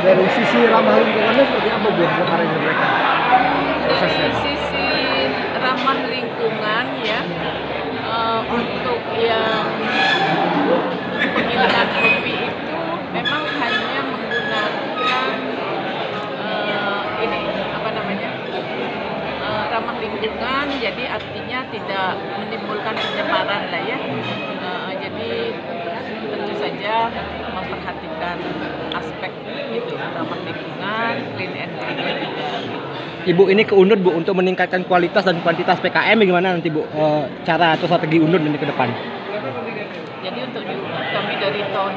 Dari sisi ramah lingkungannya seperti apa Bu caranya mereka? Prosesnya. Dari sisi ramah lingkungan ya, untuk yang penggilingan kopi itu memang hanya menggunakan ini apa namanya ramah lingkungan, jadi artinya tidak menimbulkan pencemaran lah ya. Jadi tentu saja memperhatikan aspek itu ramah lingkungan, clean and green juga. Ibu ini ke UNUD Bu untuk meningkatkan kualitas dan kuantitas PKM bagaimana nanti Bu, cara atau strategi UNUD ini ke depan? Jadi untuk di UNUD kami dari tahun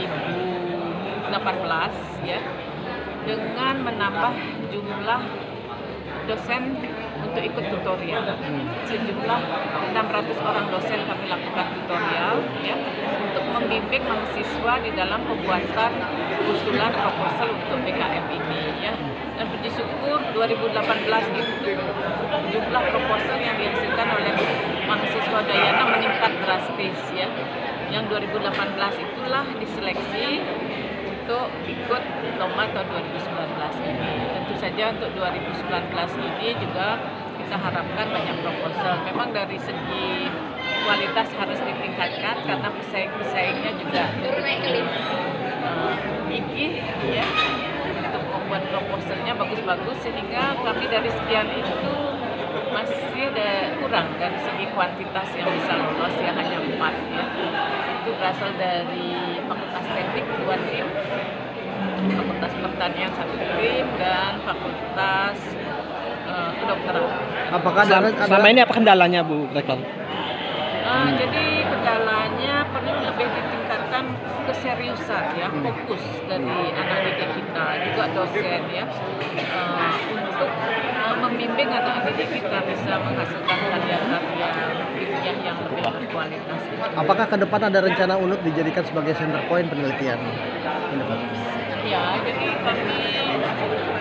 2018 ya, dengan menambah jumlah dosen untuk ikut tutorial. Sejumlah 600 orang dosen kami lakukan tutorial ya, untuk membimbing mahasiswa di dalam pembuatan usulan proposal untuk PKM ini ya. Dan puji syukur 2018 itu jumlah proposal yang dihasilkan oleh mahasiswa Udayana meningkat drastis ya. Yang 2018 itulah diseleksi untuk ikut lomba tahun 2019 ini. Tentu saja untuk 2019 ini juga kita harapkan banyak proposal. Memang dari segi kualitas harus ditingkatkan karena pesaing-pesaingnya juga gigih ya, untuk membuat proposalnya bagus-bagus, sehingga kami dari sekian itu masih ada kurang dari segi kuantitas yang bisa lolos ya, hanya 4 ya. Itu berasal dari Fakultas Teknik 2 tim, Fakultas Pertanian 1 tim, dan Fakultas Kedokteran. Apakah selama ini apa kendalanya Bu Rektor? Jadi kendalanya perlu lebih ditingkatkan keseriusan ya, fokus dari anak didik kita, juga dosen ya, untuk membimbing anak didik kita bisa menghasilkan karya-karya ilmiah yang lebih berkualitas. Apakah ke depan ada rencana UNUD dijadikan sebagai center point penelitian inovasi? Ya, jadi kami